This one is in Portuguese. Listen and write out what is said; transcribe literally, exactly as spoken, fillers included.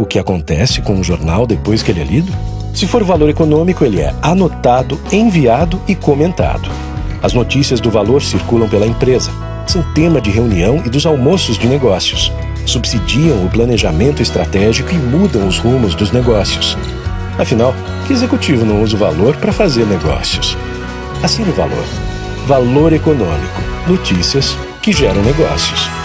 o que acontece com o jornal depois que ele é lido? Se for Valor Econômico, ele é anotado, enviado e comentado. As notícias do Valor circulam pela empresa. São tema de reunião e dos almoços de negócios. Subsidiam o planejamento estratégico e mudam os rumos dos negócios. Afinal, que executivo não usa o Valor para fazer negócios? Assine o Valor. Valor Econômico. Notícias que geram negócios.